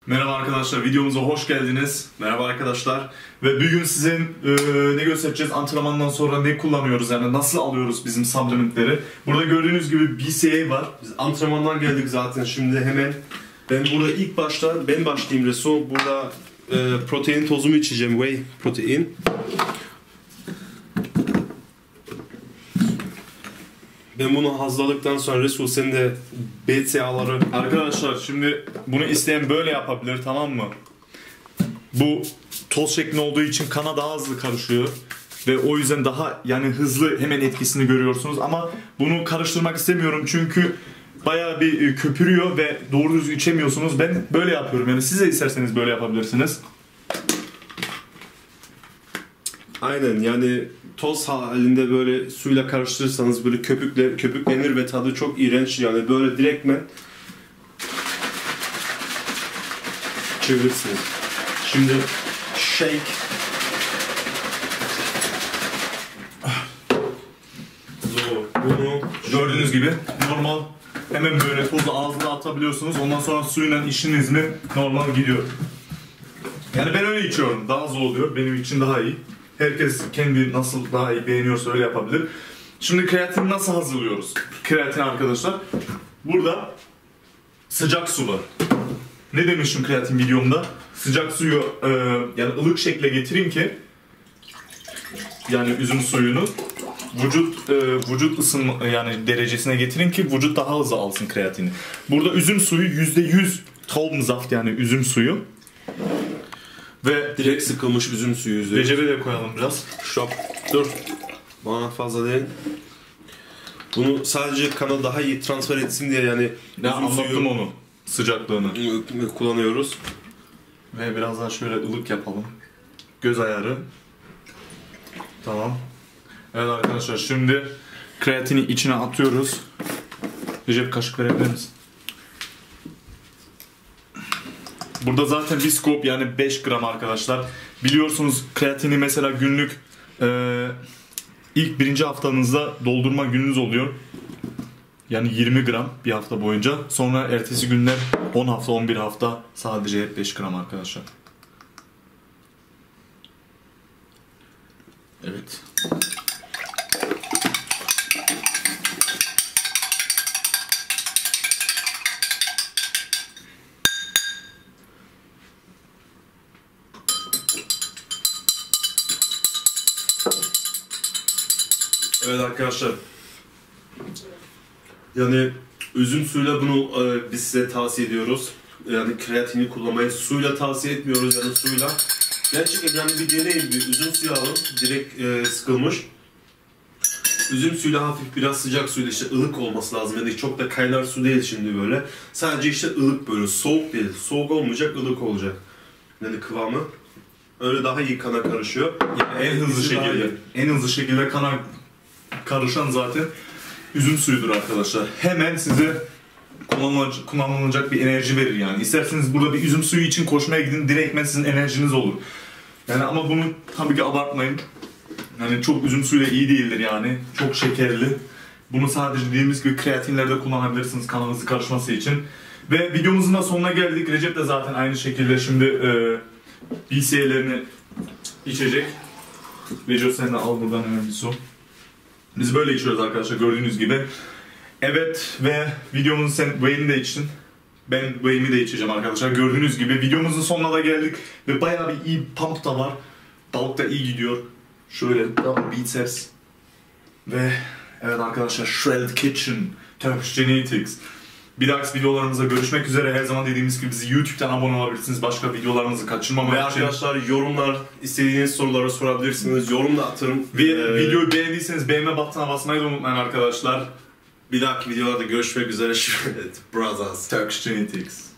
Merhaba arkadaşlar, videomuza hoş geldiniz. Merhaba arkadaşlar. Ve bugün size ne göstereceğiz? Antrenmandan sonra ne kullanıyoruz, yani nasıl alıyoruz bizim supplementleri. Burada gördüğünüz gibi BCAA var. Biz antrenmandan geldik zaten şimdi hemen. Ben burada ilk başta, ben başlayayım Resul. Burada protein tozumu içeceğim, whey protein. Ben bunu hazırladıktan sonra Resul sen de BCAA'ları... Arkadaşlar şimdi bunu isteyen böyle yapabilir, tamam mı? Bu toz şeklinde olduğu için kana daha hızlı karışıyor. Ve o yüzden daha hızlı hemen etkisini görüyorsunuz. Ama bunu karıştırmak istemiyorum çünkü bayağı bir köpürüyor ve doğru düzgün içemiyorsunuz. Ben böyle yapıyorum, yani siz de isterseniz böyle yapabilirsiniz. Aynen, yani toz halinde böyle suyla karıştırırsanız böyle köpüklenir ve tadı çok iğrenç, yani böyle direktmen çevirirsiniz. Şimdi shake. Bunu gördüğünüz gibi normal hemen böyle tozu ağzına atabiliyorsunuz. Ondan sonra suyla işiniz mi normal gidiyor. Yani ben öyle içiyorum. Daha hızlı oluyor. Benim için daha iyi. Herkes kendi nasıl daha iyi beğeniyorsa öyle yapabilir. Şimdi kreatini nasıl hazırlıyoruz? Kreatin arkadaşlar. Burada sıcak su var. Ne demişim kreatin videomda? Sıcak suyu yani ılık şekle getirin ki, yani üzüm suyunu vücut ısınma yani derecesine getirin ki vücut daha hızlı alsın kreatini. Burada üzüm suyu %100 Traubensaft, yani üzüm suyu. Ve direkt sıkılmış üzüm suyu yüzü. Recep'e de koyalım biraz. Şop. Dur. Bana fazla değil. Bunu sadece kana daha iyi transfer etsin diye, yani anlattım onu. Sıcaklığını. Kullanıyoruz. Ve biraz daha şöyle ılık yapalım. Göz ayarı. Tamam. Evet arkadaşlar, şimdi kreatini içine atıyoruz. Recep, kaşık verebilir misin? Burada zaten bir scoop, yani 5 gram arkadaşlar. Biliyorsunuz kreatini mesela günlük ilk birinci haftanızda doldurma gününüz oluyor. Yani 20 gram bir hafta boyunca. Sonra ertesi günler 10 hafta, 11 hafta sadece hep 5 gram arkadaşlar. Evet. Evet arkadaşlar. Yani üzüm suyuyla bunu biz size tavsiye ediyoruz. Yani kreatini kullanmayı suyla tavsiye etmiyoruz, yani suyla. Gerçekten yani bir deneyin, bir üzüm suyu alın, direkt sıkılmış. Üzüm suyuyla hafif biraz sıcak suyla, işte ılık olması lazım. Yani çok da kaynar su değil şimdi böyle. Sadece işte ılık, böyle soğuk değil. Soğuk olmayacak, ılık olacak. Yani kıvamı. Öyle daha iyi kana karışıyor. Yani en hızlı şekilde kana karışan zaten üzüm suyudur arkadaşlar. Hemen size kullanılacak bir enerji verir yani. İsterseniz burada bir üzüm suyu için koşmaya gidin, direktmen sizin enerjiniz olur. Yani ama bunu tabii ki abartmayın. Yani çok üzüm suyuyla iyi değildir yani. Çok şekerli. Bunu sadece dediğimiz gibi kreatinlerde kullanabilirsiniz kanınızı karışması için. Ve videomuzun da sonuna geldik. Recep de zaten aynı şekilde şimdi BCA'lerini içecek. Recep, sen de al buradan hemen bir su. Biz böyle içiyoruz arkadaşlar, gördüğünüz gibi. Evet, ve videomuzun sen whey'ini de içtin. Ben whey'imi de içeceğim arkadaşlar. Gördüğünüz gibi videomuzun sonuna da geldik. Ve bayağı bir iyi pump da var. Balık da iyi gidiyor. Şöyle biceps. Ve evet arkadaşlar, Shredded Kitchen, Turkish Genetics. Bir dahaki videolarımızda görüşmek üzere. Her zaman dediğimiz gibi bizi YouTube'dan abone olabilirsiniz. Başka videolarımızı kaçırmamak için. Ve arkadaşlar yorumlar, istediğiniz soruları sorabilirsiniz. Yorum da atın. Ve videoyu beğendiyseniz beğenme butonuna basmayı da unutmayın arkadaşlar. Bir dahaki videolarda görüşmek üzere. Brothers. Turkish Genetics.